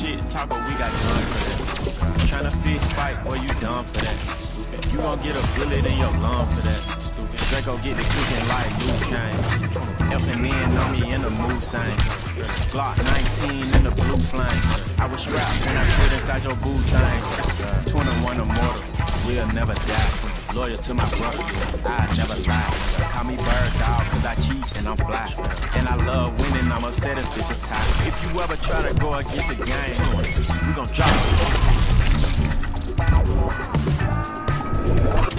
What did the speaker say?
shit talk, but we got guns for that. Tryna fist fight, boy, you dumb for that. You gon' get a bullet in your lung for that. Draco get the cooking like Luke Kane. F&N on me in the mood sign. Glock 19 in the blue flame. I was strapped when I slid inside your boot thing. 21 immortal, we'll never die. Loyal to my brother, I never lie. Call me bird dog, cause I cheat and I'm fly. And I love winning, I'm upset if it's a tie. If you ever try to go against the game, we gon' drop it.